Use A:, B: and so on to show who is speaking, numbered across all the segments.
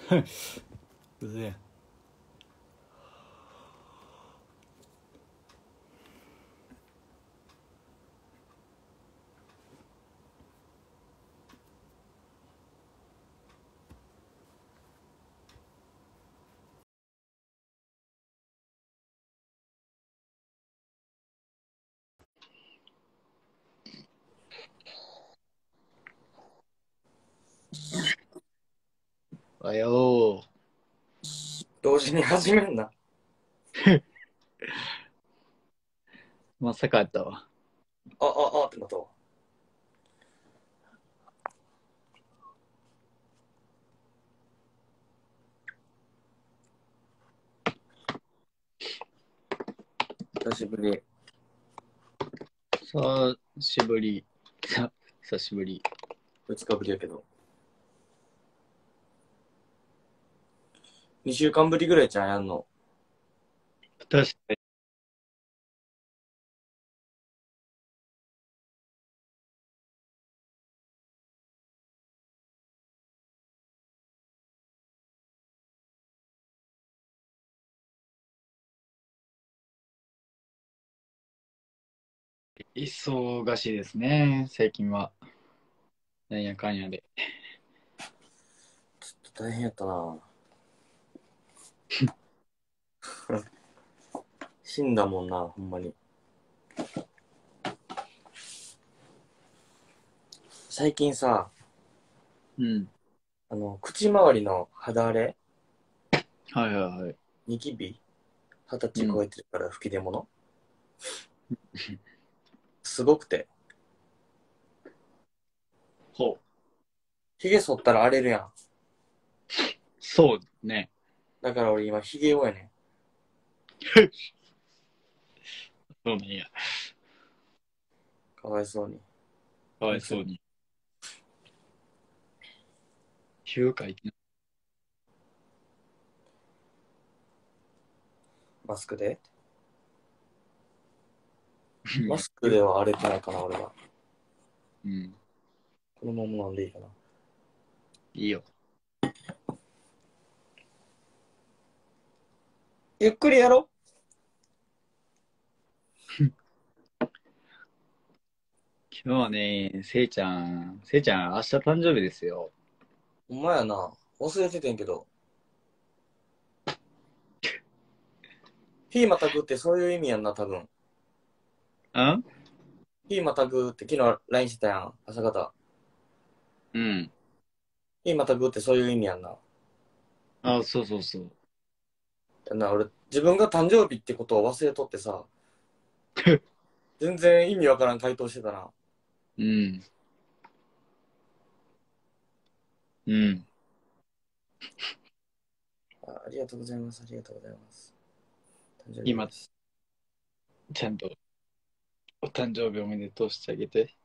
A: うぜえ。
B: おはよ
C: 同時に始めんな。
B: う。まさかやったわ。
C: ってなったわ。久しぶり。
B: 久しぶり。久しぶり。
C: 2日ぶりやけど。2週間ぶりぐらいじゃん、やんの。
B: 確かに。忙しいですね、最近は。なんやかんやで。
C: ちょっと大変やったな。死んだもんな、ほんまに。最近さ、
B: うん。
C: 口周りの肌荒れ、
B: はいはいはい。
C: ニキビ、20歳
B: うん。
C: 超えてるから吹き出物すごくて。
B: ほう。
C: 髭剃ったら荒れるやん。
B: そうね。
C: だから俺今髭用やね
B: そうなんや。
C: ん。かわいそうに。
B: かわいそうに。9回。
C: マスクでマスクでは荒れてないかな、俺は。
B: うん。
C: このまま飲んでいいかな。
B: いいよ。
C: ゆっくりやろ。
B: 今日はね、せいちゃん、明日誕生日ですよ。
C: ほんまやな。忘れててんけど。日またぐってそういう意味やんな、多分。
B: ん
C: 日またぐって昨日 LINE してたやん、朝方。
B: うん。
C: 日またぐってそういう意味やんな。
B: あ、そうそうそう。
C: 俺、自分が誕生日ってことを忘れとってさ、全然意味わからん回答してたな。
B: うん。うん。
C: ありがとうございます、ありがとうございます。誕生日
B: 今、
C: です。
B: ちゃんとお誕生日おめでとうしてあげて。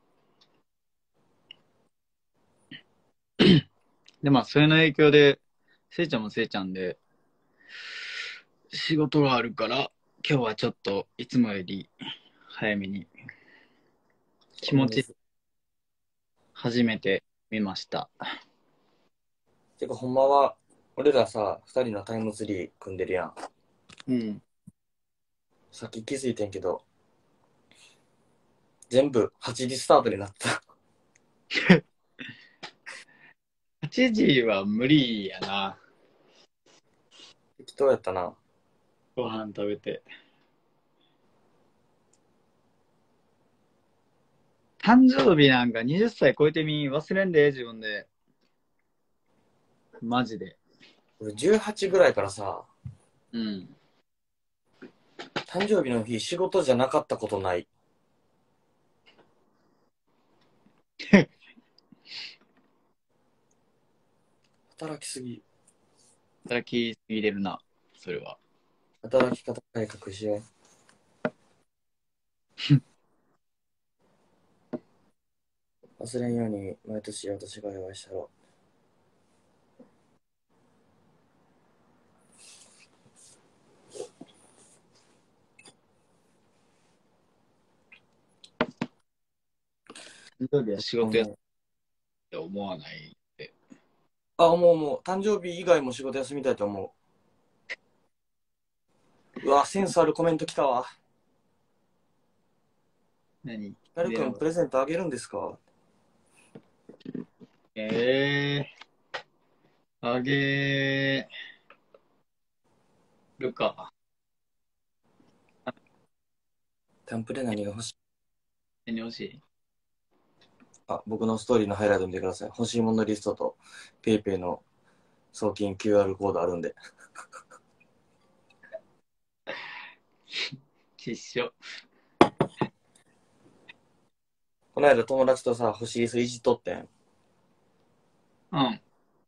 B: で、まあ、それの影響で、せいちゃんもせいちゃんで、仕事があるから、今日はちょっといつもより早めに気持ち
C: そうなんです。
B: 始めてみました。
C: てか、ほんまは、俺らさ、二人のタイムツリー組んでるやん。
B: うん。
C: さっき気づいてんけど、全部8時スタートになった。
B: 8時は無理やな。
C: 適当やったな。
B: ご飯食べて。誕生日なんか20歳超えてみ忘れんで、自分で。マジで。
C: 俺18ぐらいからさ、
B: うん。
C: 誕生日の日仕事じゃなかったことない。働きすぎ。
B: 働きすぎれるな。それは。
C: 働き方改革しよう。忘れんように毎年私がお祝いしたろ
B: 誕生日は仕
C: う。
B: 事やって思わないって。
C: あ、もう、誕生日以外も仕事休みたいと思う。うわ、センスあるコメント来たわ。
B: 何
C: なるくん、
B: でも
C: プレゼントあげるんですか？
B: あげるか。
C: タンプレ何が欲しい？
B: 何欲しい？
C: あ、僕のストーリーのハイライト見てください。欲しいものリストと、ペイペイの送金 QR コードあるんで。
B: 必勝。
C: この間友達とさ、欲しい椅子いじっとってん。
B: うん。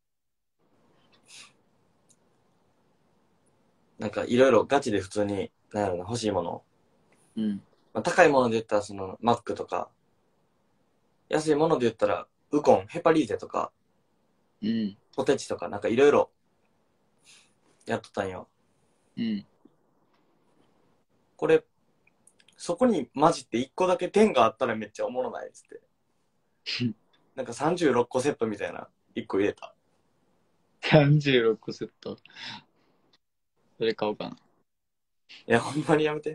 C: なんかいろいろガチで普通に、なんやろな、欲しいもの。
B: うん。
C: まあ、高いもので言ったらその、マックとか、安いもので言ったら、ウコン、ヘパリーゼとか、
B: うん。
C: ポテチとか、なんかいろいろやっとったんよ。
B: うん。
C: これ、そこに混じって1個だけ点があったらめっちゃおもろないっつって。なんか36個セットみたいな、1個入れた。
B: 36個セット。それ買おうかな。
C: いや、ほんまにやめて。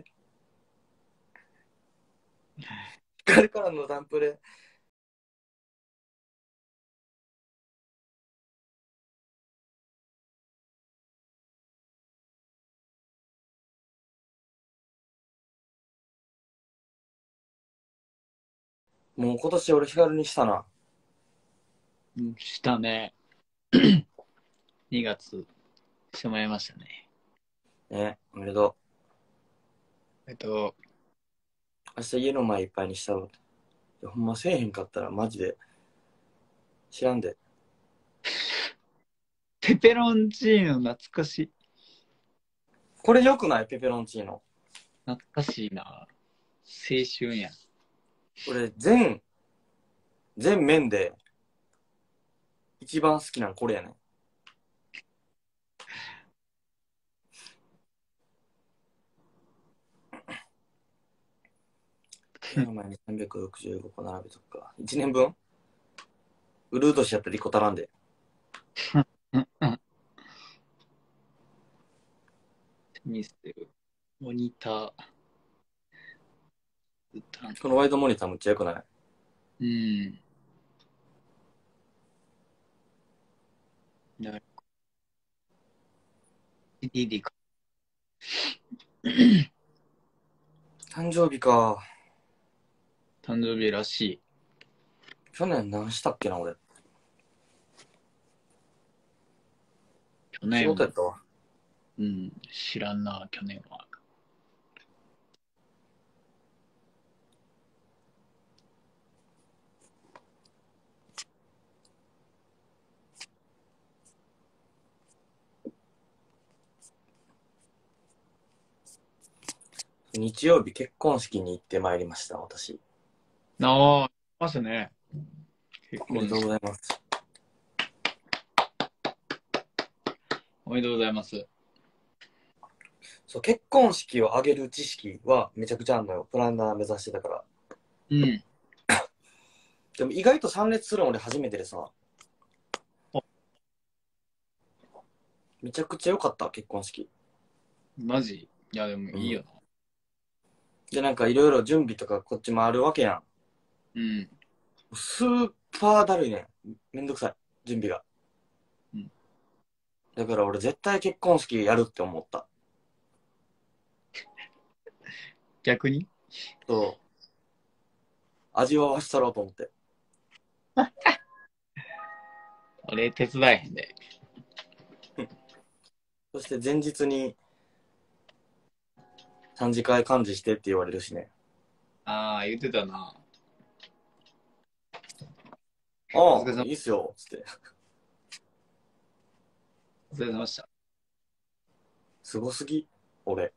C: 光からのダンプレ。もう今年俺光にしたな。
B: うん、したね。2月、してもらいましたね。
C: ね、おめでと
B: えっと、
C: う。明日家の前いっぱいにしたろ。いや、ほんませえへんかったらマジで知らんで。
B: ペペロンチーノ懐かしい。
C: これよくない？ペペロンチーノ。
B: 懐かしいな。青春や。
C: 俺、全麺で一番好きなんこれやねん。家の前に365個並べとくか。1年分ウルー年やったら1個足らんで。
B: うんうん。ミステル、モニター、
C: このワイドモニターむっちゃよくない？
B: うん。なるほど。DD か。
C: 誕生日か。
B: 誕生日らしい。
C: 去年何したっけな、俺。仕
B: 去年も、
C: 事やったわ。
B: うん、知らんな、去年は。
C: 日曜日結婚式に行ってまいりました、私。
B: ああ、ましたね。結
C: おめでとうご
B: 婚式。
C: ざいます。
B: おめでとうございます。
C: そう、結婚式を挙げる知識はめちゃくちゃあんのよ。プランナー目指してたから。
B: うん。
C: でも意外と参列するの俺初めてでさ、めちゃくちゃ良かった、結婚式。
B: マジいや、でも
C: うん。
B: いいよな。
C: で、なんかいろいろ準備とかこっちもあるわけやん。
B: うん。
C: スーパーだるいねん。めんどくさい、準備が。
B: うん。
C: だから俺絶対結婚式やるって思った。
B: 逆に
C: そう。味わわしたろうと思って。
B: 俺、手伝えへんで。
C: そして前日に3次会幹事してって言われるしね。
B: ああ、言ってたな。お
C: ああ、
B: 疲れ様、
C: いいっすよ、つって。
B: お疲れ様でした。
C: すごすぎ、俺。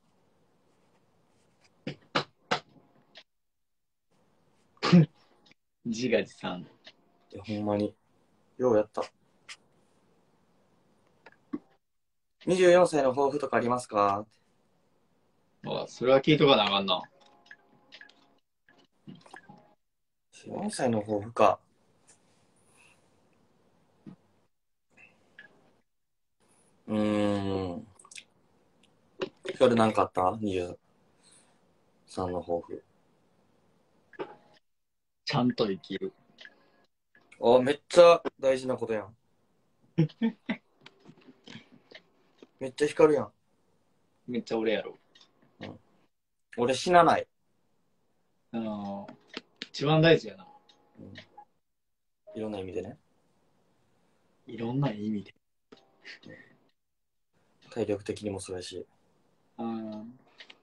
B: 自画自賛。
C: いや、ほんまに。ようやった。24歳の抱負とかありますか？
B: あ、それは聞いとかなあかんな。
C: 4歳の抱負か。 それなんかあった ?23 の抱負。
B: ちゃんと生きる。
C: あ、めっちゃ大事なことやん。めっちゃ光るやん。
B: めっちゃ俺やろ。
C: 俺死なない。
B: 一番大事やな。
C: いろんな意味でね。
B: いろんな意味で。
C: 体力的にもそうやし。
B: うん。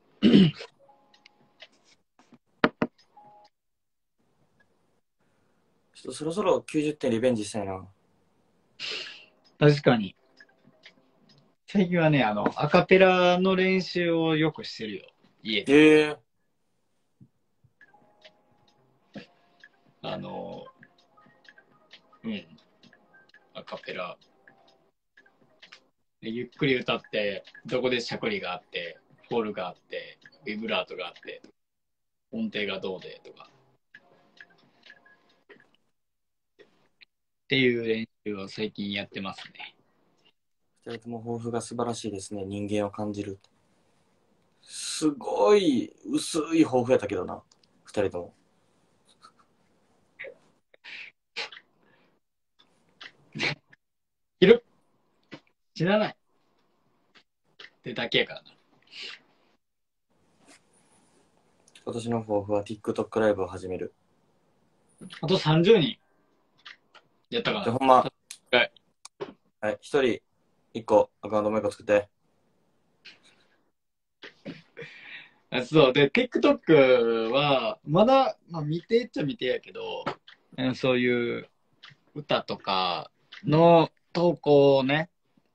C: ちょっとそろそろ90点リベンジしたいな。
B: 確かに。最近はね、アカペラの練習をよくしてるよ。家で。
C: ええ
B: うん。アカペラ。でゆっくり歌って、どこでしゃくりがあって、フォールがあって、ビブラートがあって、音程がどうでとか。っていう練習を最近やってますね。
C: 二人とも抱負が素晴らしいですね。人間を感じる。すごい薄い抱負やったけどな。二人とも。
B: いる知らないってだけやからな。
C: 今年の抱負は TikTok ライブを始める。
B: あと30人やったかな。
C: じゃあほんま、
B: はい。
C: はい、一人一個アカウントもう一個作って。
B: そう。で、TikTok は、まだ、まあ、見てっちゃ見てやけど、そういう歌とかの投稿をね、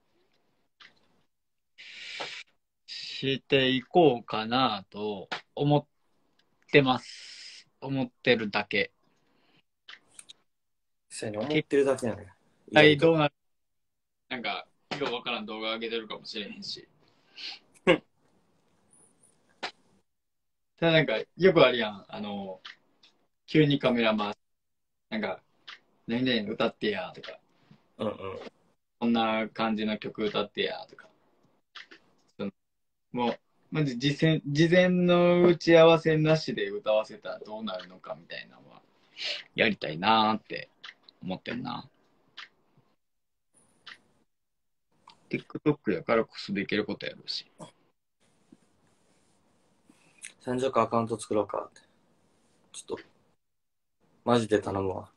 B: していこうかなと思ってます。思ってるだけ。
C: 実際に思ってるだけやね。意
B: はい、
C: 外と。
B: どうなるなんか、ようわからん動画上げてるかもしれへんし。ただなんか、よくあるやん。急にカメラ回す。なんか、何々歌ってやとか、
C: うんうん。
B: こんな感じの曲歌ってやとか。もう、まず事前の打ち合わせなしで歌わせたらどうなるのかみたいなのは、やりたいなーって思ってんな。TikTok やからこそできることやるし。
C: 30個アカウント作ろうかって。ちょっと、マジで頼むわ。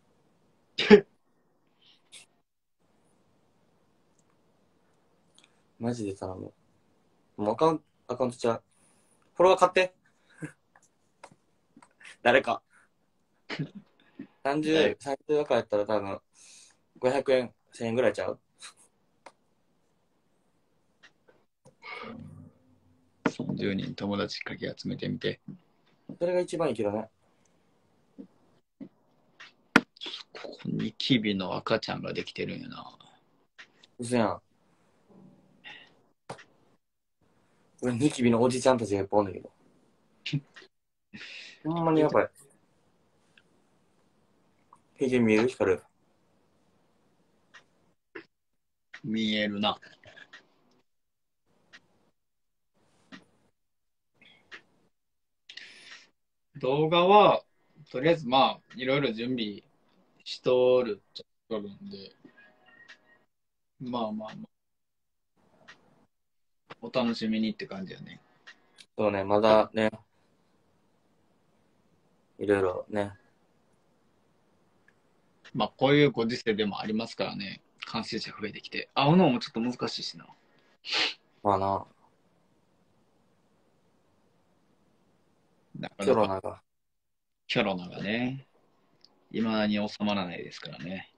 C: マジで頼む。もうアカウントちゃう。フォロワー買って。誰か。30赤やったら多分、500円、1000円ぐらいちゃう。
B: 30人友達かき集めてみて。
C: それが一番いいけどね。
B: ここにキビの赤ちゃんができてるんやな。
C: 嘘やん。俺、ニキビのおじちゃんたちがいっぱいおんだけど。ほんまにやばい。平均見える光る。
B: 見えるな。動画は、とりあえずまあ、いろいろ準備しとるっちゃしとるんで、まあまあまあ、お楽しみにって感じやね。
C: そうね、まだね、いろいろね。
B: まあ、こういうご時世でもありますからね。感染者増えてきて。会うのもちょっと難しいしな。
C: まあな、
B: なかなか
C: キョロナが。
B: コロナがね、未だに収まらないですからね。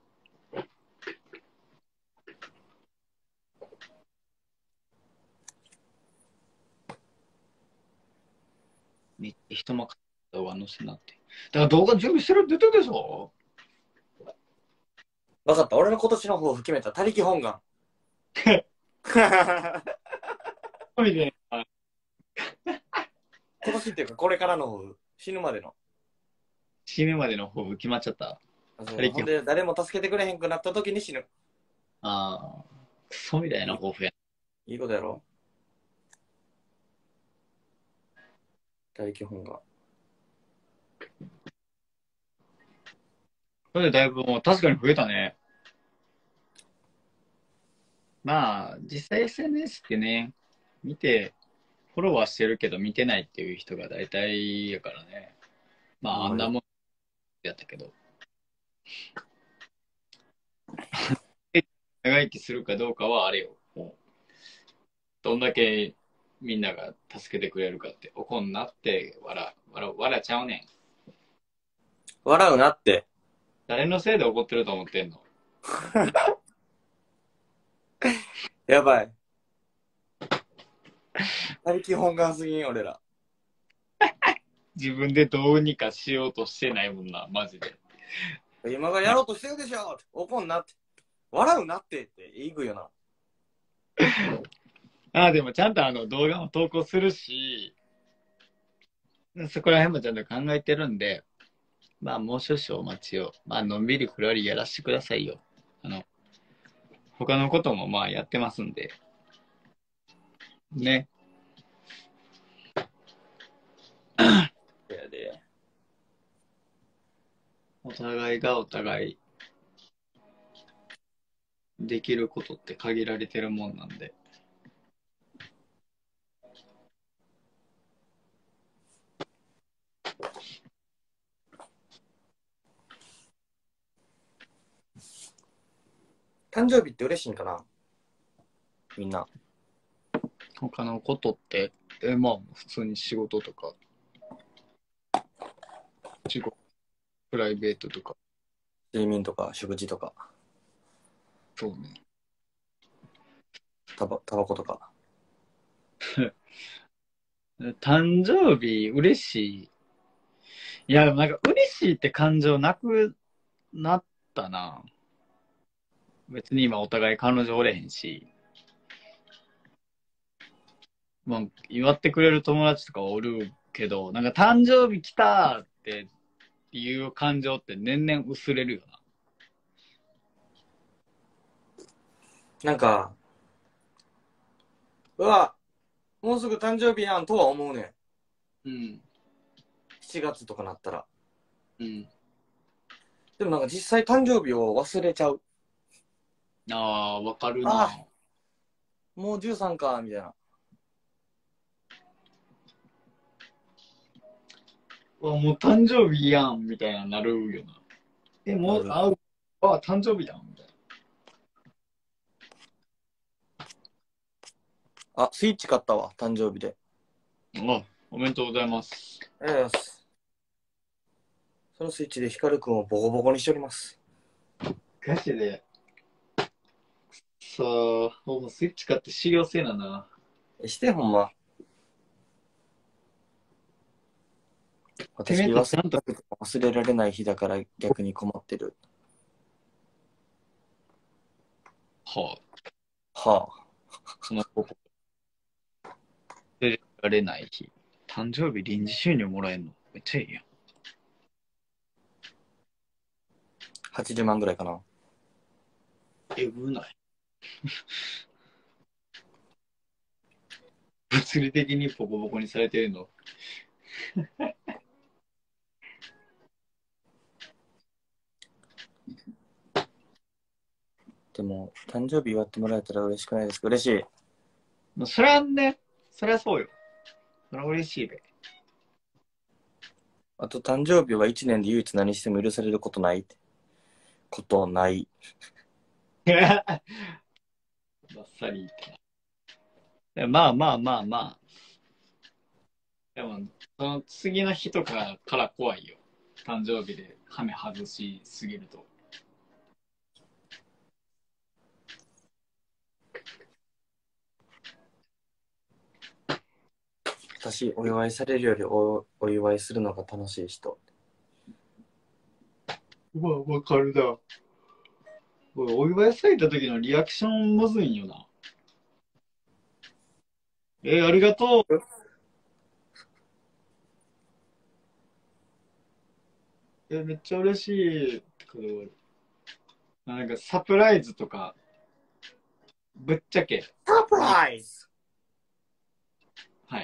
B: めっちゃ人も動画載せなって。だから動画準備してるって言ってるでしょ。
C: わかった、俺の今年の抱負決めた。他力本願。
B: みで、
C: 今年っていうか、これからの抱負。死ぬまでの。
B: 死ぬまでの抱負決まっちゃった。
C: そうほんで、誰も助けてくれへんくなった時に死ぬ。
B: ああ、クソみたいな抱負や。
C: いいことやろ。大基本が。
B: それでだいぶもう確かに増えたね。まあ、実際 SNS ってね、見て、フォローはしてるけど見てないっていう人が大体やからね。まあ、
C: ほんまに。
B: あんなもんやったけど。長生きするかどうかはあれよ。もうどんだけみんなが助けてくれるかって。怒んなって、笑ちゃうねん。
C: 笑うなって。
B: 誰のせいで怒ってると思ってんの？
C: やばい。大基本がすぎん、俺ら。
B: 自分でどうにかしようとしてないもんな、マジで。
C: 今がやろうとしてるでしょ怒んなって。笑うなって言いぐいよな。
B: でもちゃんと動画も投稿するし、そこら辺もちゃんと考えてるんで、まあもう少々お待ちを。まあのんびりふらりやらしてくださいよ。他のこともまあやってますんで。ね。
C: やで。
B: お互いがお互いできることって限られてるもんなんで。
C: 誕生日って嬉しいんかなみんな。
B: 他のことって、まあ普通に仕事とか、仕事、プライベートとか、
C: 睡眠とか食事とか、
B: そうね。
C: タバコとか。
B: 誕生日嬉しい。いや、なんか嬉しいって感情なくなったな。別に今お互い彼女おれへんし、まあ、祝ってくれる友達とかおるけど、なんか誕生日来たっていう感情って年々薄れるよな。
C: なんか、うわ、もうすぐ誕生日やんとは思うねん。
B: うん。
C: 7月とかなったら。
B: うん。
C: でもなんか実際誕生日を忘れちゃう。
B: ああ、わかるな。
C: ああ、もう13か、みたいな。
B: もう誕生日やんみたいななるよな。もう、
C: なる。
B: 誕生日やんみたい
C: あ、スイッチ買ったわ、誕生日で。
B: な。おめでとうございます。
C: ありがとうございます。そのスイッチでヒカルくんをボコボコにしております。
B: ガチで、さあ、もうスイッチ買って修行せなな。
C: して、ほんま。
B: てめえ
C: 私
B: とちゃんと、
C: 忘れられない日だから逆に困ってる。
B: は
C: はあ。
B: その心れられない日。誕生日臨時収入もらえんのめっちゃいいやん。
C: 80万ぐらいかな。
B: えぐない？物理的にボコボコにされてるの。
C: でも、誕生日祝ってもらえたら嬉しくないですか？嬉しい。
B: それはね、それはそうよ。それは嬉しいべ。
C: あと、誕生日は1年で唯一何しても許されることないことない。
B: バッサリってな。まあまあまあまあ。でも、その次の日とかから怖いよ。誕生日でハメ外しすぎると。
C: 私、お祝いされるよりお祝いするのが楽しい人。
B: わかるな。お祝いされた時のリアクションむずいんよな。ありがとう。めっちゃ嬉しい。なんかサプライズとかぶっちゃけ、
C: サプライズ。
B: はい。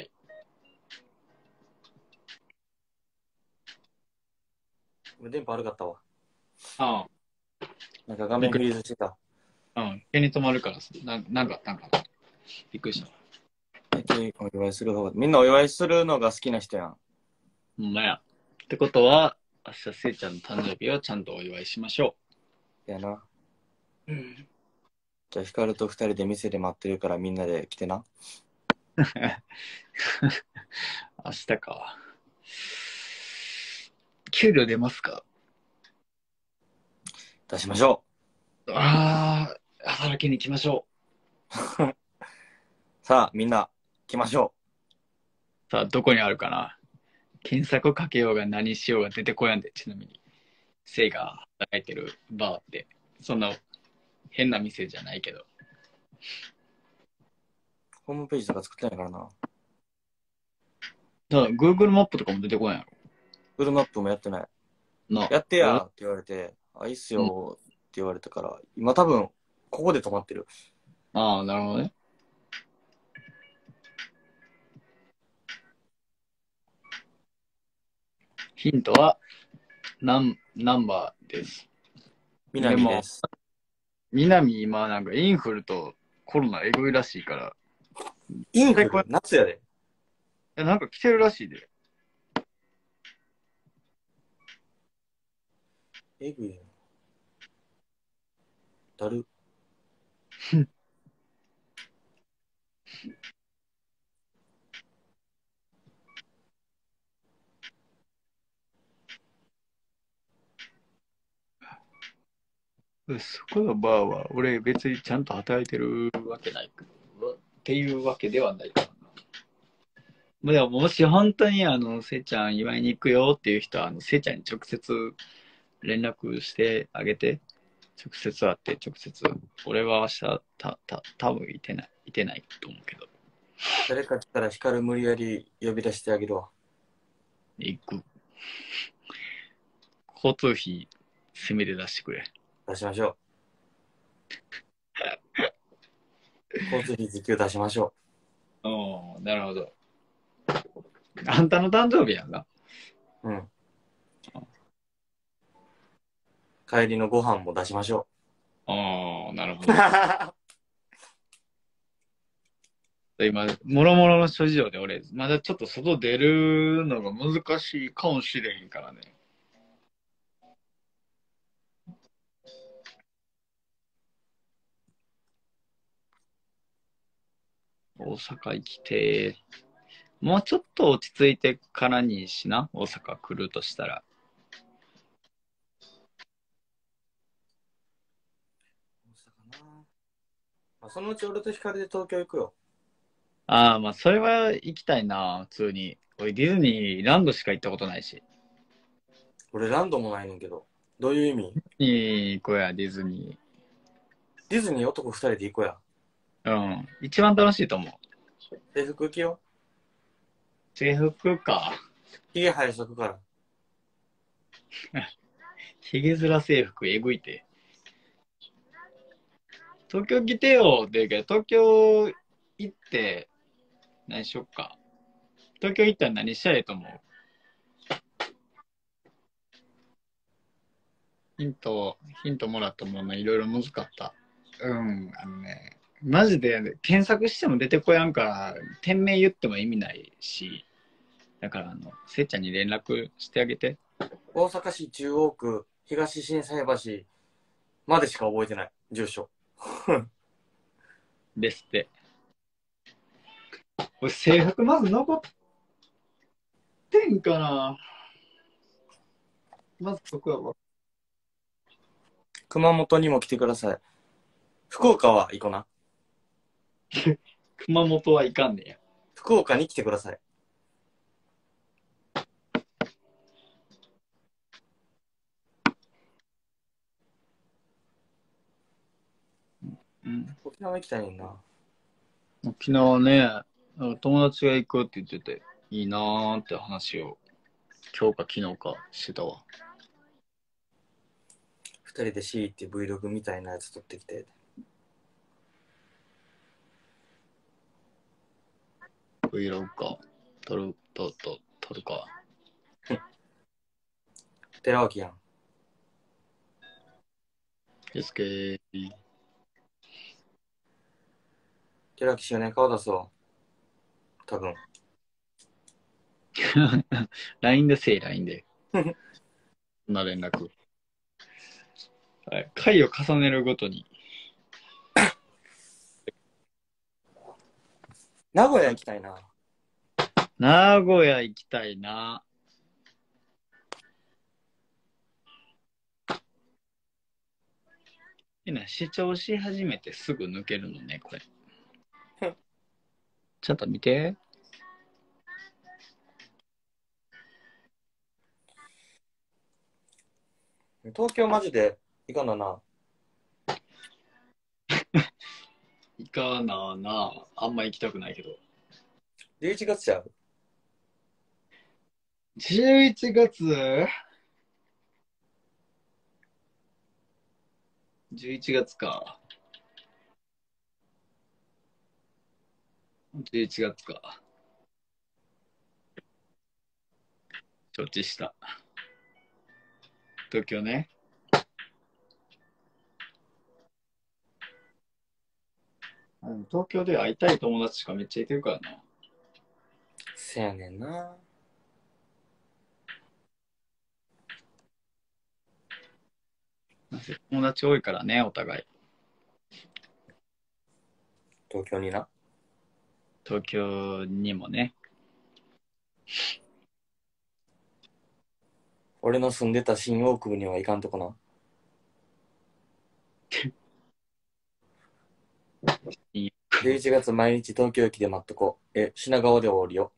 C: 電波悪かったわ。
B: あ
C: なんか画面フリーズしてた。
B: あ、うん。急に止まるからさ、なんかあったんかな。びっくりした。
C: お祝いする方が、みんなお祝いするのが好きな人やん。
B: ほんまや。ってことは、明日せいちゃんの誕生日をちゃんとお祝いしましょ
C: やな。
B: う。うん。
C: じゃあ、ヒカルと二人で店で待ってるからみんなで来てな。
B: 明日か。給料出ますか？
C: 出しましょ
B: ああ、働きに行きましょ
C: う。さあ、みんな来ましょ
B: う。さあ、どこにあるかな。検索かけようが何しようが出てこやんで、ちなみに。せいが働いてるバーって、そんな変な店じゃないけど。
C: う。ホームページとか作ってないからな。
B: ただ、Google マップとかも出てこないや
C: グルマップもやってない。
B: ろ。な
C: やってやって言われて、あ、いいっすよって言われたから、今多分、ここで止まってる。
B: ああ、なるほどね。ヒントは、ナンバーです。でも、
C: 南です。
B: 南今なんかインフルとコロナエグいらしいから、
C: インフ
B: 絶対これ
C: ル夏やで。
B: なんか来てるらしいで。
C: えぐいよ。だる。
B: そこのバーは俺別にちゃんと働いてるわけないっていうわけではないからな。でももし本当にせいちゃん祝いに行くよっていう人は、せいちゃんに直接連絡してあげて、直接会って直接、俺は明日多分いてないと思うけど、
C: 誰か来たら光無理やり呼び出してあげるわ。
B: 行く。交通費、せめて出してくれ。
C: 出しましょう。交通費時給出しましょ
B: おー、なるほど。あんたの誕生日やんな。
C: う。うん。帰りのご飯も出しましょ
B: ああ、なるほ
C: う。
B: ど。今、もろもろの諸事情で俺、まだちょっと外出るのが難しいかもしれへんからね。大阪行きてもうちょっと落ち着いてからにしな、大阪来るとしたら。
C: 大阪な。まあ、そのうち俺と光で東京行くよ。
B: ああ、まあ、それは行きたいな、普通に。俺、ディズニーランドしか行ったことないし。
C: 俺ランドもないねんけど。どういう意味？
B: 行こうや、ディズニ
C: ディズニー男二人で行こうや。
B: ー。うん。一番楽しいと思う。
C: 制服着よ
B: 制服か。
C: う。ひげ生やしとくから。
B: ヒゲ面制服えぐいて。東京来てよって言うけど、東京行って、何しよっか。東京行ったら何したらええと思う？ヒントもらったものいろいろ難かった。うん、マジで検索しても出てこやんから、店名言っても意味ないし、だからせいちゃんに連絡してあげて。
C: 大阪市中央区東心斎橋までしか覚えてない。住所。
B: ですって。これ制服まず残ってんかな。まずそこやわ。
C: 熊本にも来てください。福岡は行こな。
B: 熊本はいかんねや。
C: 福岡に来てください。
B: うん。
C: 沖縄行きたいねんな。
B: 沖縄ね、友達が行くって言ってて、いいなーって話を今日か昨日かしてたわ。
C: 二人で C って Vlog みたいなやつ撮ってきて。
B: Vlog か。撮るか。
C: 寺脇やん。
B: ですけ
C: 寺脇周年顔出そう。多分。
B: LINE でせえ、LINE で。そんな連絡。はい。回を重ねるごとに。
C: 名古屋行きたいな。
B: 名古屋行きたいな。視聴し始めてすぐ抜けるのね、これ。ちょっと見て。
C: 東京マジで行かなな。
B: 行かなな。あんま行きたくないけど。
C: 11月ちゃう。
B: 11月 ?11 月か。11月か。承知した。東京ね。東京で会いたい友達しかめっちゃいてるからな。
C: せやねんな。
B: 友達多いからね、お互い。
C: 東京にな。
B: 東京にもね。
C: 俺の住んでた新大久保には行かんとこな。11月毎日東京駅で待っとこう。品川で降りよ。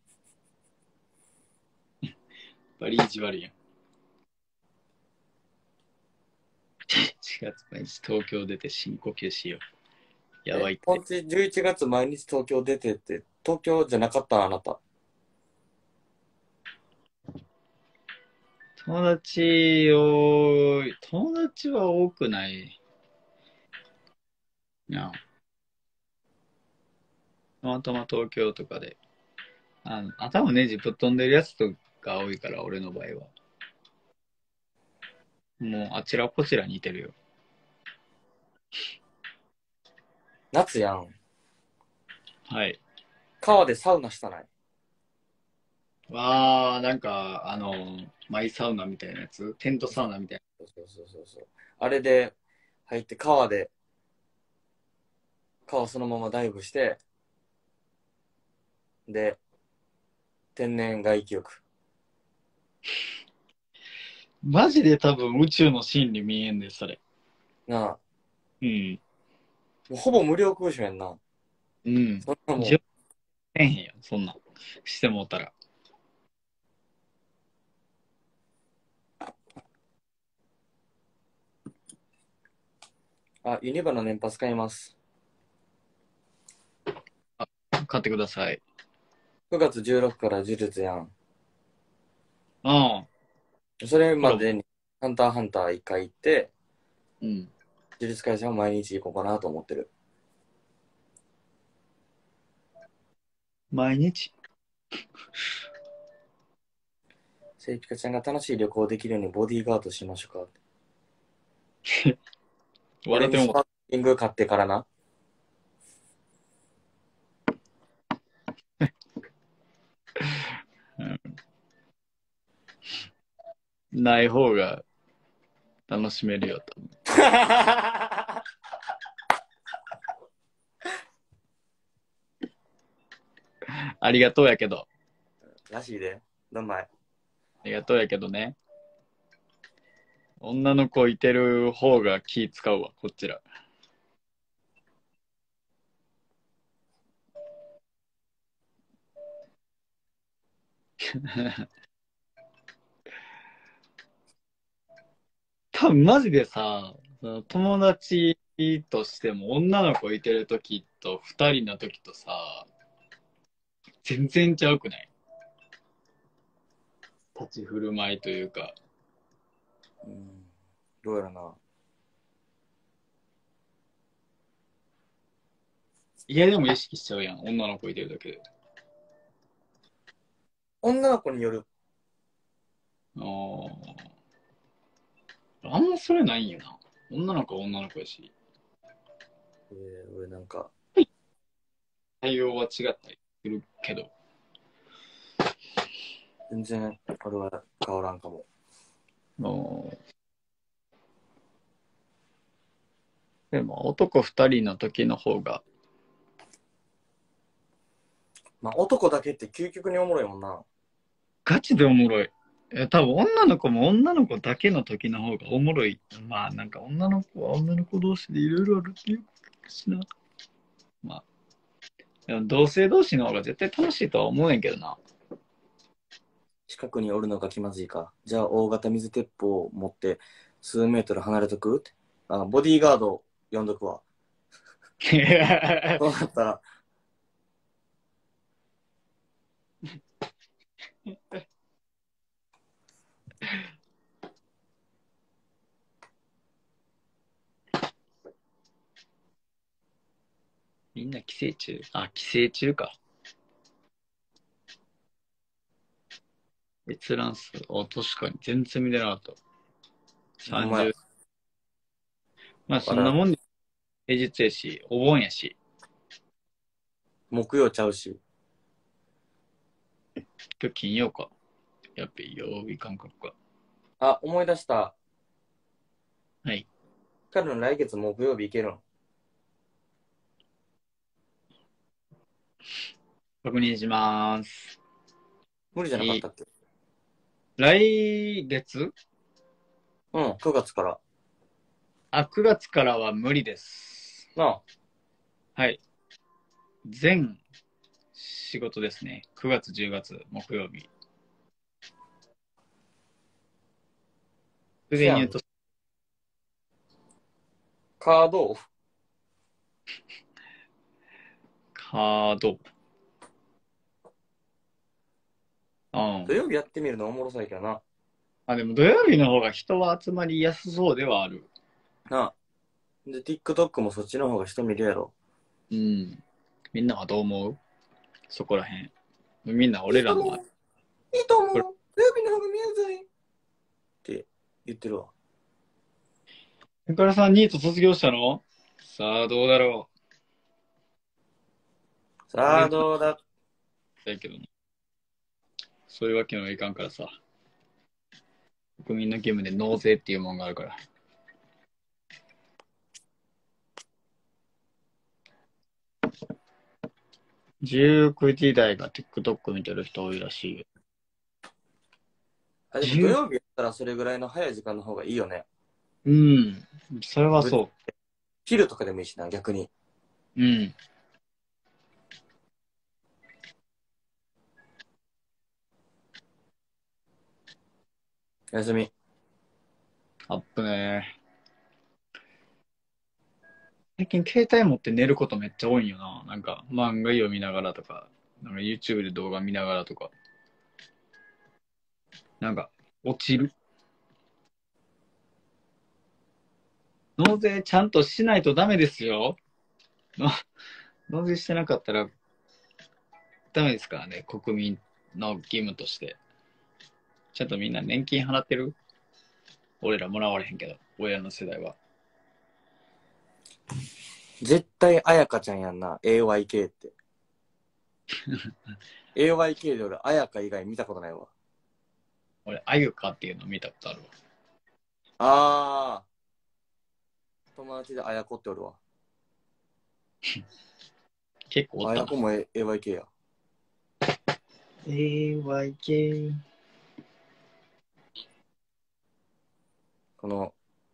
B: バリ意地悪いやん。4月毎日東京出て深呼吸しよう。やばいって。
C: 本日11月毎日東京出てって、東京じゃなかったあなた。
B: 友達は多くない。いや、たまたま東京とかで。頭ネジぶっ飛んでるやつとか多いから、俺の場合は。もうあちらこちらにいてるよ。
C: 夏やん。
B: はい。
C: 川でサウナしたない。
B: なんか、マイサウナみたいなやつ、テントサウナみたい
C: そう。あれで入って川そのままダイブして、で、天然外気浴。
B: な。マジで多分宇宙の真理見えんで、それ。
C: なあ、
B: うん。
C: もうほぼ無料空所やんな。
B: うん。
C: そんなも
B: 10円へんやん、そんなん。してもうたら。
C: ん。ユニバの年パス買います。
B: 買ってください。
C: 9月16から呪術やん。
B: うん。
C: それまでにハンターハンター一回行って、
B: うん。
C: 呪術廻戦を毎日行こうかなと思ってる。
B: 毎日。
C: セイピカちゃんが楽しい旅行できるようにボディーガードしましょうか。俺
B: 笑っても
C: にスパーキング買ってからな。
B: ない方が楽しめるよ、多分。ありがとうやけど。
C: らしいで。どんまい。
B: ありがとうやけどね。女の子いてる方が気使うわ、こちら。多分マジでさ、その友達としても女の子いてる時と二人の時とさ、全然ちゃうくない？立ち振る舞いというか。
C: うん。どうやらな。
B: いやでも意識しちゃうやん、女の子いてるだけで。
C: 女の子による。
B: ああんまそれないんよな。女の子は女の子やし。
C: 俺なんか、
B: 対応は違ったりするけど。
C: 全然、俺は変わらんかも。
B: でも男二人の時の方が、
C: まあ、男だけって究極におもろいもんな。
B: ガチでおもろい。多分女の子も女の子だけの時の方がおもろい。まあなんか女の子は女の子同士でいろいろあるっていうしな。まあ、でも同性同士の方が絶対楽しいとは思うねんけどな。
C: 近くにおるのが気まずいか。じゃあ、大型水鉄砲を持って数メートル離れとくって。ボディーガード呼んどくわ。そうなったら、
B: みんな寄生虫寄生虫か。閲覧数。確かに全然見てなかった。
C: ほんまや。
B: 30。まあそんな
C: あら、
B: もんで平日やし、お盆やし。
C: 木曜ちゃうし。
B: 今日金曜か。やっぱ曜日感覚か。
C: あ、思い出した。
B: はい。
C: 彼の来月木曜日行けるん？
B: 確認します。
C: 無理じゃなかったっけ？
B: 来月
C: うん、9月から。
B: 9月からは無理です。
C: なあ、
B: はい。全仕事ですね。9月、10月、木曜日。つい
C: せやん。
B: でに言うと、
C: カードオフ。
B: カード。うん。
C: 土曜日やってみるのおもろそうやけどな。
B: でも土曜日の方が人は集まりやすそうではある。
C: なあ。で、TikTok もそっちの方が人見るやろ。
B: うん。みんなはどう思う？そこらへん。みんな俺らの、
C: いいと思う。いいと思う。
B: これ、
C: 土曜日の方が見やすい。って言ってるわ。
B: ゆからさんニート卒業したの？さあ、どうだろう。
C: さあ、
B: 俺
C: どうだ？
B: だけどね。そういうわけにはいかんからさ。国民の義務で納税っていうもんがあるから。19時台が TikTok 見てる人多いらしいよ。
C: でも土曜日やったらそれぐらいの早い時間の方がいいよね。
B: うん。それはそ
C: 昼とかでもいいしな、逆に。
B: う。うん。
C: おやすみ。
B: アップね。最近携帯持って寝ることめっちゃ多いんよな。なんか漫画読みながらとか、なんか YouTube で動画見ながらとか。なんか落ちる。納税ちゃんとしないとダメですよ。の納税してなかったらダメですからね。国民の義務として。ちゃんとみんな年金払ってる？俺らもらわれへんけど、親の世代は。
C: 絶対あやかちゃんやんな、AYK って。AYK で俺、あやか以外見たことないわ。
B: 俺、あゆかっていうの見たことあるわ。
C: あ友達であやこっておるわ。
B: 結構おったな。
C: あやこも AYK や。
B: AYK。
C: この、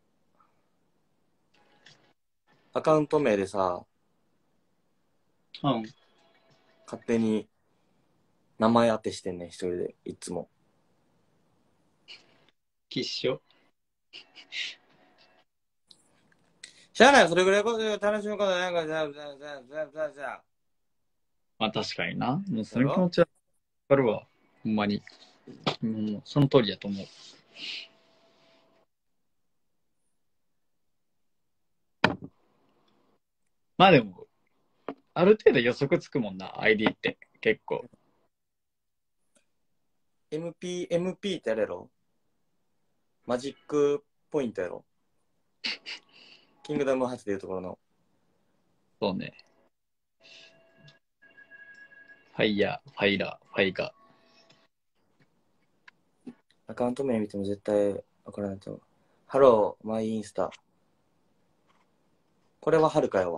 C: アカウント名でさ、
B: うん。
C: 勝手に名前当てしてんねん、一人で、いつも。
B: 吉祥。
C: しゃあない、それぐらい楽しむことなんかさ、
B: まあ確かにな。もうそ
C: やろ？
B: の気持ちはわかるわ。ほんまに。もうその通りだと思う。まあでも、ある程度予測つくもんな、ID って。結構。
C: MP ってあれやろ？マジックポイントやろ？キングダムハーツでいうところの。
B: そうね。ファイヤー、ファイラー、ファイガ
C: アカウント名見ても絶対わからないと思う。ハロー、マイインスタ。これははるかやわ。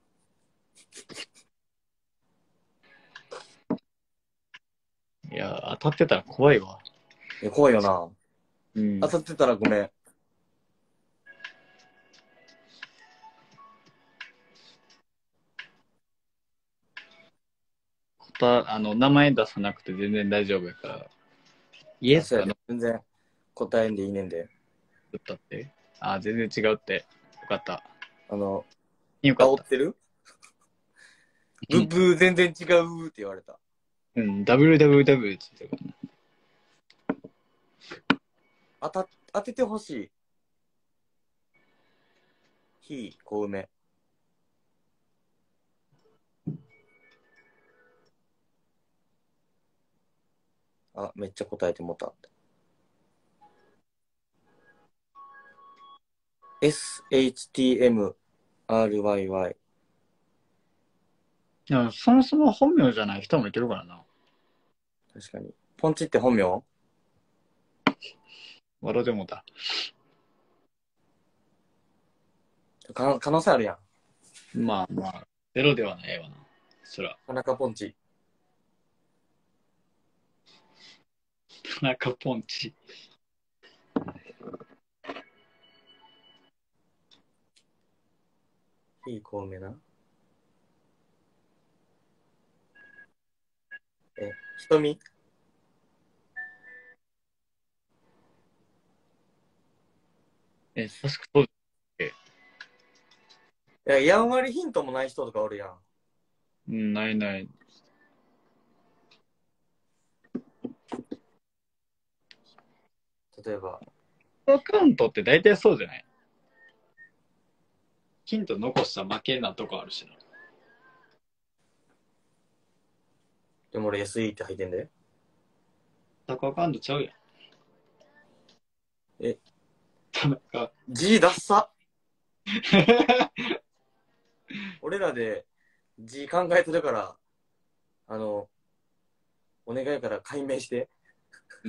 B: ー。いや、当たってたら怖いわ。
C: いや、怖いよな。
B: うん。
C: 当たってたらごめん。
B: 名前出さなくて全然大丈夫やから。イエス
C: そうやで
B: かノー
C: 全然答えんでいいねんで。
B: だって。全然違うって。よかった。よかった。
C: 煽ってる？ブッブー全然違うって言われた。
B: うん、WWW って言ってたか
C: 当ててほしい。ひ、小梅。あ、めっちゃ答えてもた。SHTMRYY。
B: な。でもそもそも本名じゃない人もいてるからな。
C: 確かに。ポンチって本名？
B: 笑ってもうた。
C: 可能性あるやん。
B: まあまあ、ゼロではないわな。そら。
C: 田中ポンチ。
B: 田中ポンチ。
C: ひ、小梅な。瞳？
B: 確かそうです
C: いや、やんわりヒントもない人とかおるやん。
B: うん、ないない。
C: 例えば。
B: アカウントって大体そうじゃない？ヒント残した負けなとこあるしな。
C: でも俺 SE って入ってんで。
B: タカアカウントちゃうやん。
C: え、
B: 田中。
C: G ダッサ。俺らで G 考えてるから、お願いやから解明して。
B: うん。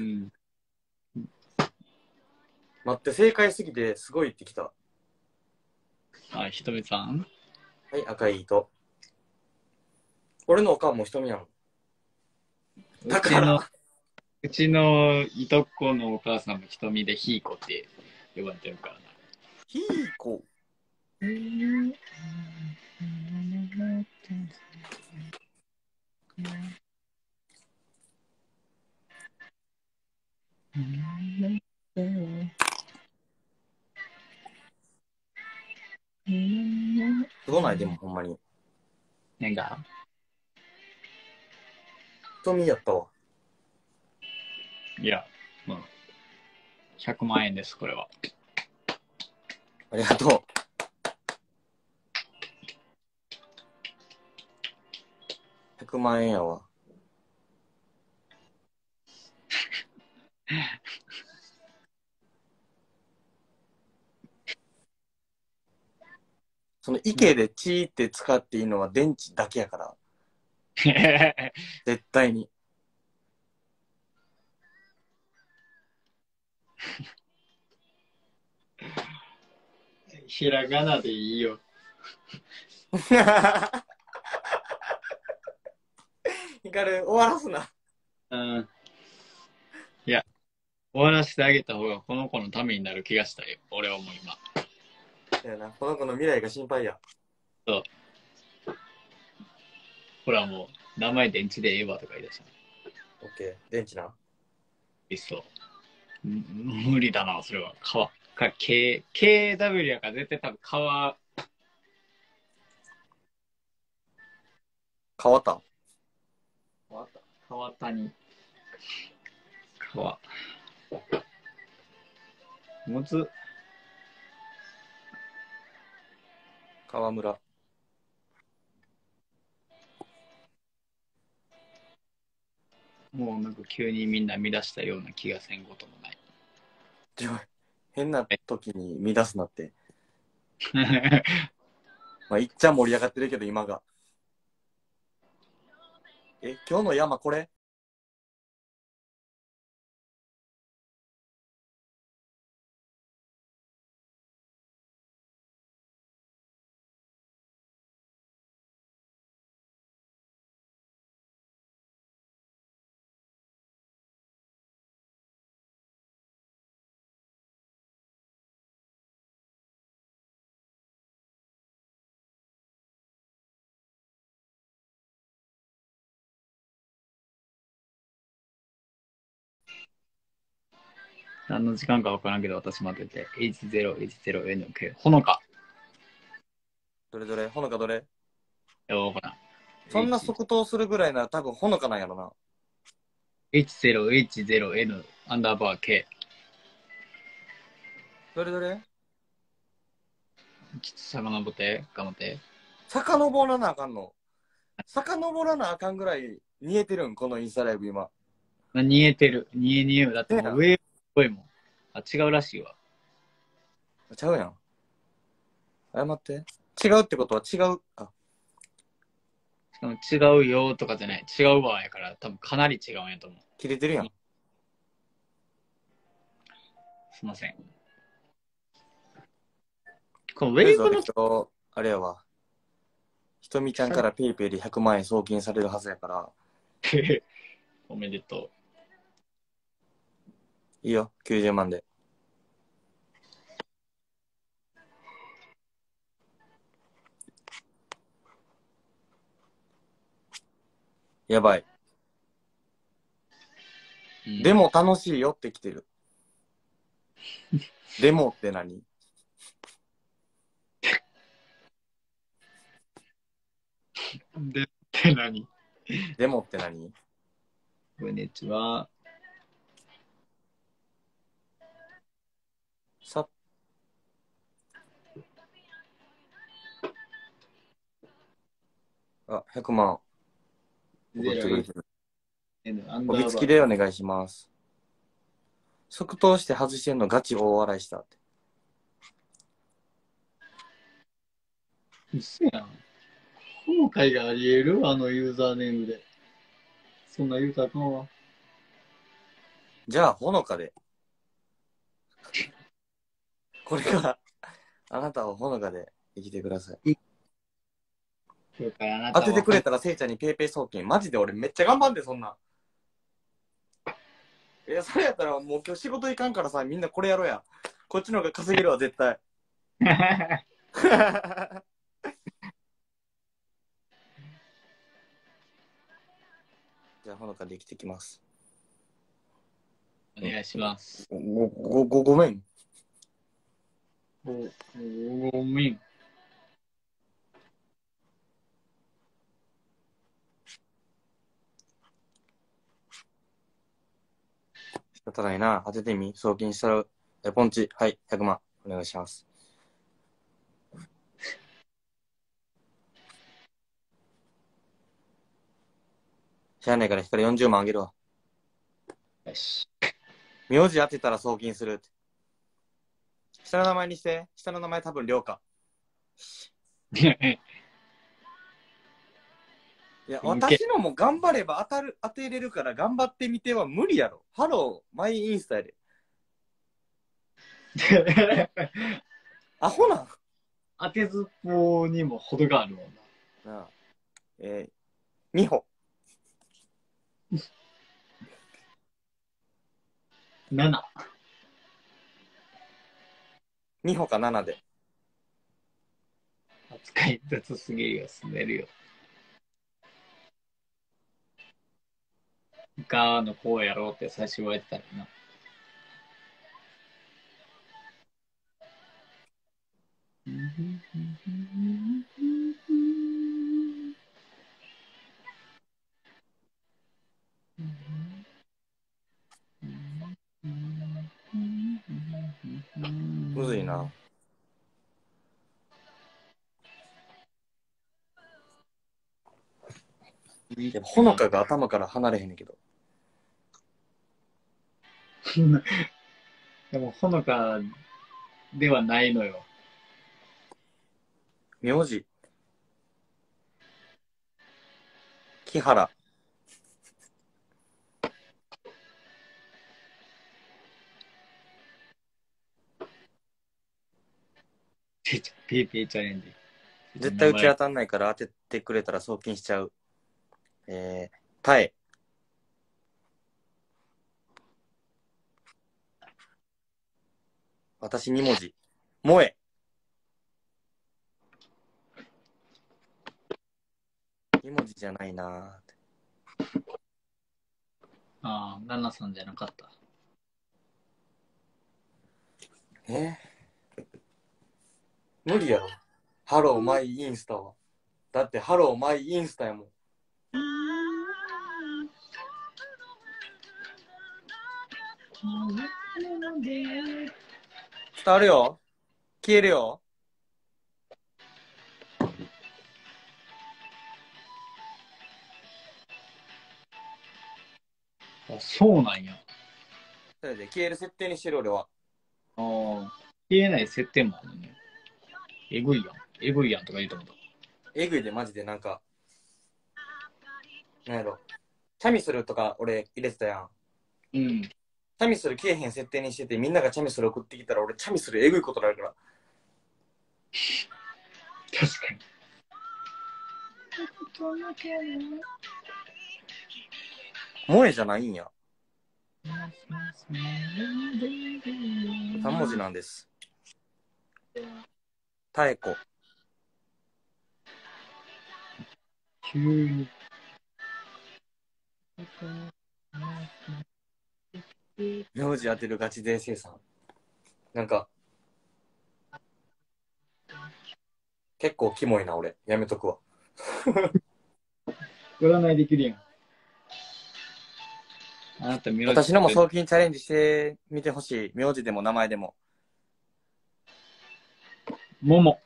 C: 待って、正解すぎてすごいってきた。
B: ひとみさん。
C: はい、赤い糸。俺のおかんも瞳やん。だから。
B: うちのいとこのお母さんもひとみでひいこって呼ばれてるからな。
C: ひーこ。すごないでもほんまに。
B: なんか、
C: 瞳やったわ。
B: いや、まあ、100万円です、これは。
C: ありがとう。100万円やわ。その池でチーって使っていいのは電池だけやから。絶対に。
B: ひらがなでいいよ。
C: ヒカル、終わらすな。
B: うん。いや、終わらせてあげた方がこの子のためになる気がしたよ。俺はもう今。
C: だよな。この子の未来が心配や。
B: そう。ほらもう、名前電池でええわとか言い出した。
C: オッケー。電池な。
B: いっそ。無理だな、それは。KW やから絶対多分
C: 変わった。
B: 川谷。川。むず。
C: 川村。
B: もうなんか急にみんな乱したような気がせんこともない。
C: 変な時に乱すなって。まあ、いっちゃ盛り上がってるけど、今が。今日の山これ？
B: 何の時間か分からんけど、私待ってて。H0H0N9。ほのか。
C: どれどれほのかどれ？
B: いや、分からん。
C: そんな即答するぐらいなら多分ほのかなんやろな。
B: H0H0N アンダーバー K。
C: どれどれ？
B: ちょっと遡って、頑張って。
C: 遡らなあかんの？遡らなあかんぐらい煮えてるんこのインスタライブ今。
B: 煮えてる。煮え煮え。だってもう上っぽいもん。あ、違うらしいわ。
C: ちゃうやん。謝って。違うってことは違う。あ、
B: しかも違うよとかじゃない。違うわやから、多分かなり違うんやと思う。
C: 切れてるやん。
B: すいません。このウ
C: とりあえず
B: ェーブの
C: 私あれやわ。ひとみちゃんからペイペイで100万円送金されるはずやから。
B: おめでと
C: いいよ、90万で。やばい。
B: う。うん、
C: でも楽しいよって来てる。でもって何？
B: でって何？
C: でもって何？
B: こんにちは。
C: さ、あ、100万送ってくれてる。
B: N アンダ
C: 帯
B: ーバー。
C: 付きでお願いします。即答して外してんのガチ大笑いしたって。
B: うっせやん。後悔があり得るあのユーザーネームで。そんな言うたらあかんわ。
C: じゃあ、ほのかで。これからあなたはほのかで生きてください。
B: 今日からあな
C: 当
B: たは
C: ててくれたらせいちゃんにペイペイ送金。マジで俺めっちゃ頑張んで、そんなん。いや、それやったらもう今日仕事行かんからさ、みんなこれやろうや。こっちの方が稼げるわ、絶対。じゃあ、ほのかで生きてきます。
B: お願いします。
C: ごめん。
B: ごめん。
C: 仕方ないな。当ててみ。送金したら、ポンチ。はい、100万。お願いします。しゃあないから光40万あげるわ。
B: よし。
C: 名字当てたら送金するって。下の名前にして。下の名前多分りょうか。いや、私のも頑張れば当てれるから頑張ってみては無理やろ。ハロー、マイインスタで。アホなん。
B: 当てずっぽにも程があるもんな。
C: なあ。美穂。
B: 7。
C: 美穂か7で。
B: 扱い雑すぎるよ、滑るよ。ガーのこうやろうって最初言われてたらな。
C: むずいな。でもほのかが頭から離れへんねんけど。
B: でも、ほのかではないのよ。
C: 名字。木原。
B: ペイペイチャレンジ。
C: 絶対うち当たんないから当ててくれたら送金しちゃう。タエ。私2文字。萌え。2文字じゃないな
B: ああ、ナナさんじゃなかった。
C: 無理やろ。ハローマイインスタは。だってハローマイインスタやもん。伝わるよ。消えるよ。
B: あ、そうなんや。
C: それで消える設定にしてる俺は。
B: ああ、消えない設定もあるね。えぐいやん。えぐいやんとか言うと思った。
C: えぐいでマジでなんか、なんやろ。チャミスルとか俺入れてたやん。
B: うん。
C: チャミスル消えへん設定にしててみんながチャミスル送ってきたら俺チャミスルえぐいことになるから。
B: 確かに。
C: 萌えじゃないんや。3文字なんです。タエコ。
B: 急に。
C: 名字当てるガチ勢生産。なんか、結構キモいな俺。やめとくわ。
B: 占いできるやん。あなた名字
C: 私のも送金チャレンジしてみてほしい。名字でも名前でも。
B: もも。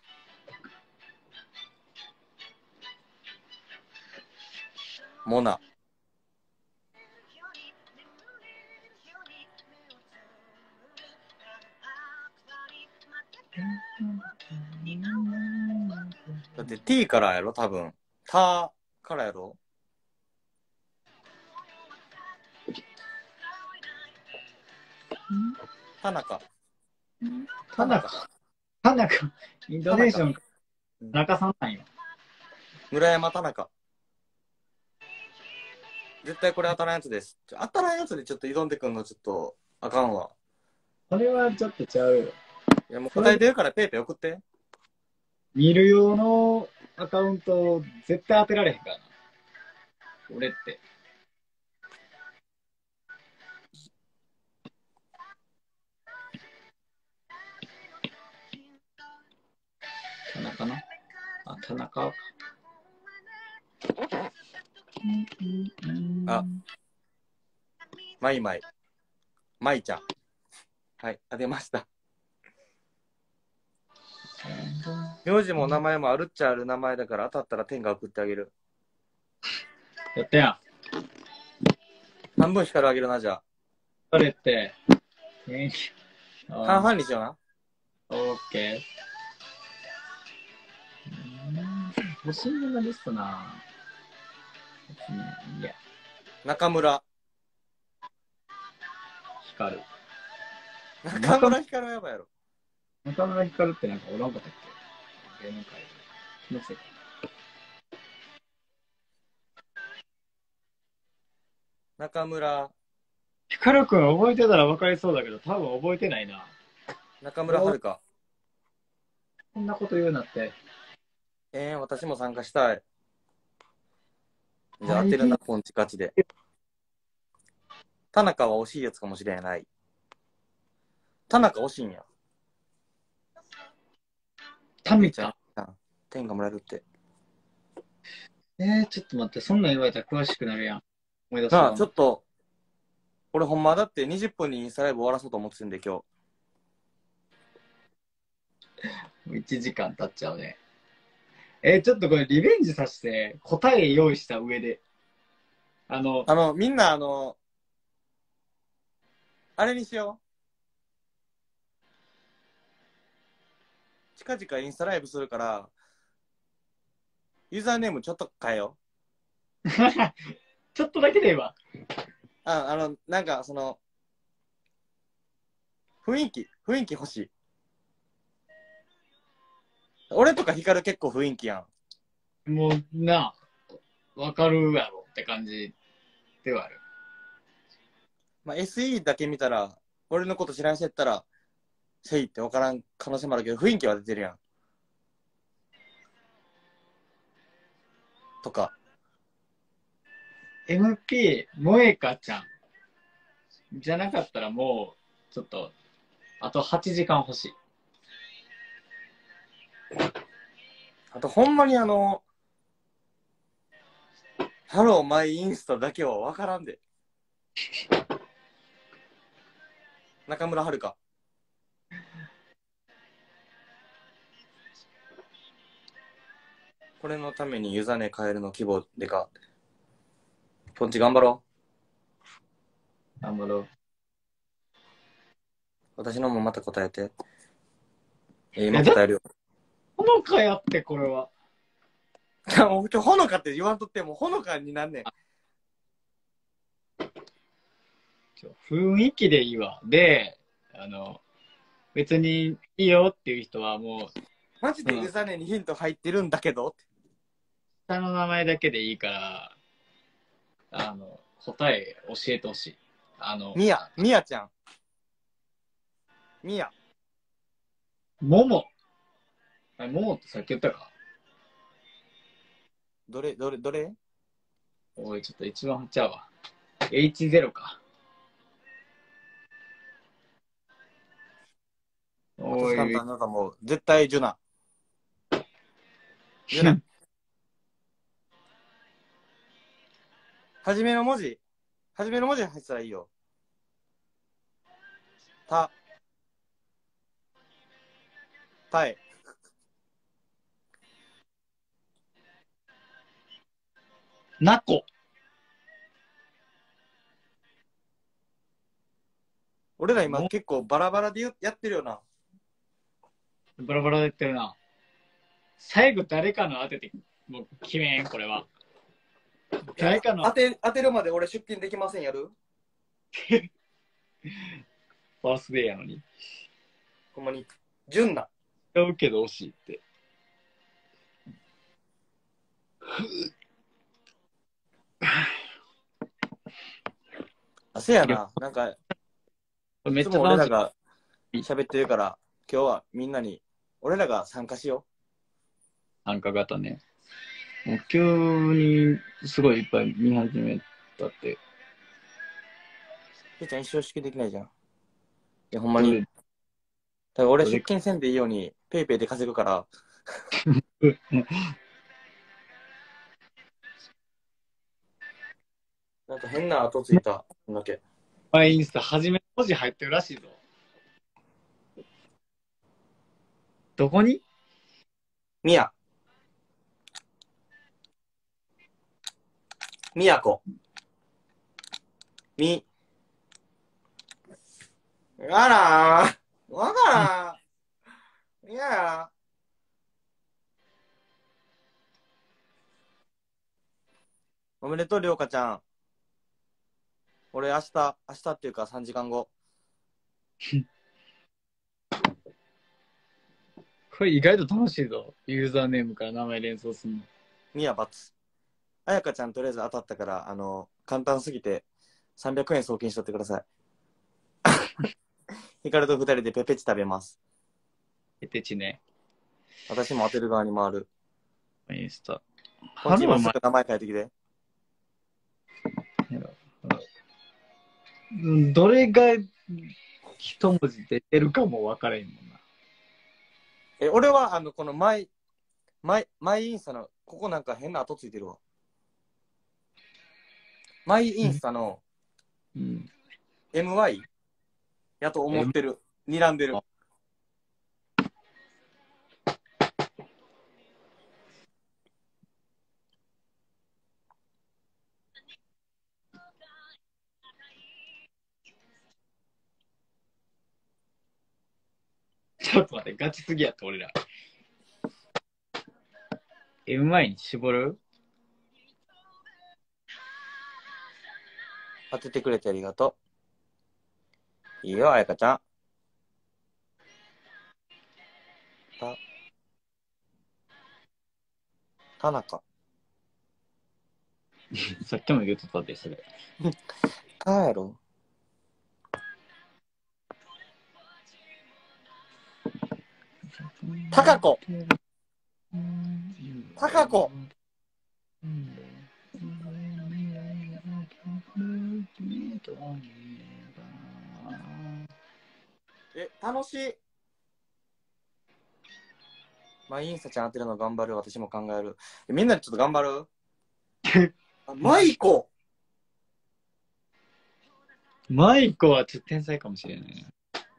C: モナ。だって T からやろ多分。タからやろ田中。
B: 田中。田中。インドネーション。中さんなんよ。
C: 村山田中。絶対これ当たらんやつです。当たらんやつでちょっと挑んでくんのちょっとあかんわ。
B: これはちょっとちゃうよ。
C: いやもう答えてるからペイペイ送って。
B: 見る用のアカウント絶対当てられへんからな。俺って。田中な。あ、田中か。
C: あ、マイマイ。マイちゃん。はい、当てました。名字も名前もあるっちゃある名前だから当たったら天が送ってあげる。
B: やったやん。
C: 半分光あげるな、じゃあ。
B: それって、
C: 半々にしような。
B: オッケー。欲しいものですな。いや、
C: 中村。
B: 光る。
C: 中村光はやばいやろ。
B: 中村光ってなんかおらんかったっけ芸能界で。のせ
C: 中村。
B: 光くん覚えてたら分かりそうだけど、多分覚えてないな。
C: 中村遥か。
B: こんなこと言うなって。
C: 私も参加したい。じゃあ当てるな、ポンチ勝ちで。田中は惜しいやつかもしれない。田中惜しいんや。
B: タミちゃん。
C: 天がもらえるって。
B: ちょっと待って、そんなん言われたら詳しくなるやん。思い出す
C: なあ、
B: わ。
C: ちょっと、俺ほんまだって20分にインスタライブ終わらそうと思ってるんで今日。
B: もう1時間経っちゃうね。ちょっとこれリベンジさせて、答え用意した上で。
C: みんなあれにしよう。近々インスタライブするから、ユーザーネームちょっと変えよ
B: ちょっとだけでいいわ。
C: う。なんかその、雰囲気欲しい。俺とかヒカル結構雰囲気やん。
B: もうな、わかるやろって感じではある。
C: まあ、SE だけ見たら、俺のこと知らん人やったら、せいって分からん可能性もあるけど、雰囲気は出てるやん。とか。
B: MP、萌香ちゃん。じゃなかったらもう、ちょっと、あと8時間欲しい。
C: あと、ほんまにハローマイインスタだけは分からんで。中村遥。これのためにユザネ変えるの希望でか。ポンチ頑張ろ
B: 頑張ろう。
C: う。私のもまた答えて。今
B: え、
C: 答えるよ。
B: ほのかやって、これは。
C: ほのかって言わんとって、もうほのかになんねん。
B: 雰囲気でいいわ。で、別にいいよっていう人はもう、
C: マジでユザネにヒント入ってるんだけど。
B: 下の名前だけでいいから、答え教えてほしい。
C: ミヤちゃん。ミヤ。
B: もも。あ、ももってさっき言ったか。
C: どれ
B: おい、ちょっと一番貼っちゃうわ。H0 か。お
C: 私簡
B: い、
C: 単だと思う。絶対ジュナ。ジュナ。初めの文字入ってたらいいよ。たえ。
B: なこ。
C: 俺ら今
B: も
C: 結構バラバラでやってるよな。
B: う、バラバラで言ってるな。最後誰かの当てて、もう決めん、これは。誰かの
C: 当てるまで俺出勤できませんやる。
B: バースデーやのに。
C: ほんまに。ジュンナ。
B: 使うけど惜しいって。
C: せやな。なんか、いつも
B: めっちゃ楽し
C: 俺らが喋ってるから、今日はみんなに、俺らが参加しよ
B: い。参加型ね。もう急にすごいいっぱい見始めたって。
C: う。せいちゃん一生式できないじゃん。いや、ほんまに。だから俺出勤せんでいいように、ペイペイで稼ぐから、なんか変な後ついたんだけ。
B: インスタ初めの文字入ってるらしいぞ。どこに？
C: みや。みやこ。み。あらー。わからん。いやおめでとう、りょうかちゃん。俺明日っていうか3時間後。
B: これ意外と楽しいぞ。ユーザーネームから名前連想するの。
C: みやばつ。あやかちゃんとりあえず当たったから、簡単すぎて300円送金しとってください。ヒカルと2人でペペチ食べます。
B: ペテチね。
C: 私も当てる側に回る。
B: インスタ。
C: こっち今す
B: マ
C: ぐ名前書いてきて。
B: どれが一文字出てるかも分からへんもんな。
C: 俺はこのマイインスタの、ここなんか変な跡ついてるわ。マイインスタの
B: うん。
C: MY やと思ってる。睨んでる。
B: ちょっと待って、ガチすぎやって、俺ら。M1 に絞る？
C: 当ててくれてありがとう。いいよ、あやかちゃん。田中。
B: さっきも言うとったで、それ。
C: たやろ。たかこ。たかこ。楽しい。まあ、インスタちゃん当てるの頑張る。私も考える。みんなでちょっと頑張る。マイコ。
B: マイコはちょっと天才かもしれないな。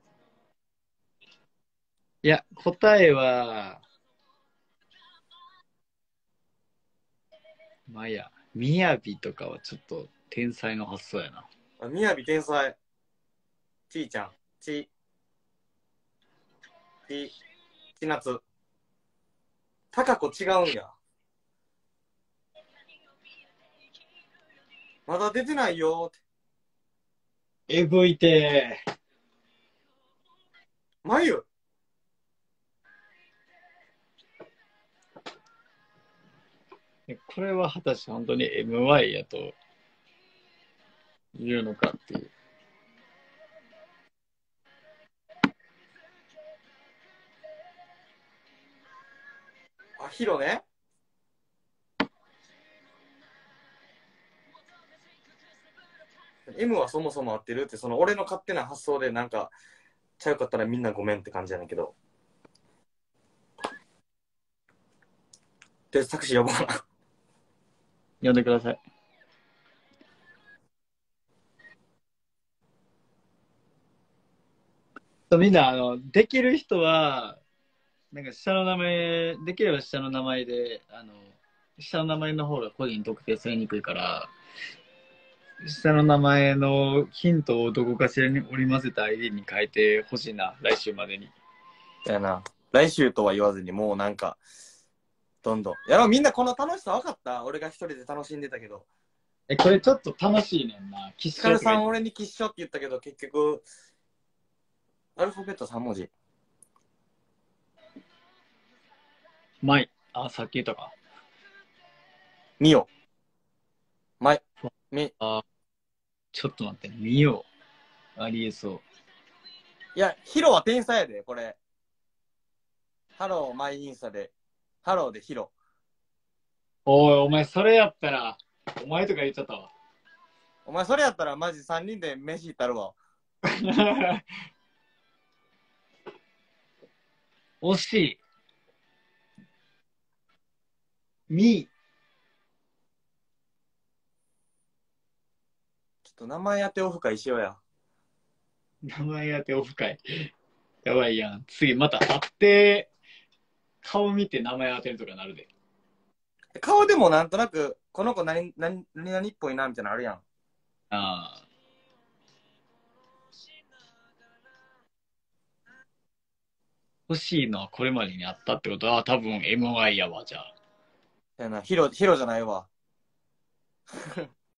B: いや、答えは、まあいや、みやびとかはちょっと天才の発想やな。
C: みやび天才。ちーちゃん。ちなつ。たかこ違うんや。まだ出てないよーって。
B: えぐいてー。
C: まゆ。
B: これは果たして本当に MY やと言うのかっていう。
C: あ、ヒロね。M はそもそも合ってるって、その俺の勝手な発想でなんか、ちゃうかったらみんなごめんって感じやねんけど。で、タクシー呼ぼうかな。
B: 呼んでください。みんな、できる人は、なんか下の名前、できれば下の名前で、下の名前の方が個人特定されにくいから、下の名前のヒントをどこかしらに織り交ぜた ID に変えてほしいな、来週までに。
C: やな。来週とは言わずに、もうなんか、どんどん。やろう、みんなこの楽しさ分かった？俺が一人で楽しんでたけど。
B: これちょっと楽しいねんな。
C: ヒカルさん、俺に吉祥って言ったけど、結局、アルファベット3文字。
B: マイ。あ、さっき言ったか。
C: ミヨ。マイ。ミ。
B: あ、ちょっと待って、見よう。ありえそう。
C: いや、ヒロは天才やで、これ。ハロー、マイインスタで。ハローでヒロ。
B: おい、お前それやったら、お前とか言っちゃったわ。
C: お前それやったらマジ3人で飯行ったるわ。
B: 惜しい。み。
C: ちょっと名前当てオフ会しようや。
B: 名前当てオフ会。やばいやん。次また会って、顔見て名前当てるとかなるで。
C: 顔でもなんとなく、この子何々っぽいな、みたいなのあるやん。
B: ああ。欲しいのはこれまでにあったってことは、多分 MY やわ、じゃあ。
C: やな、ヒロじゃないわ。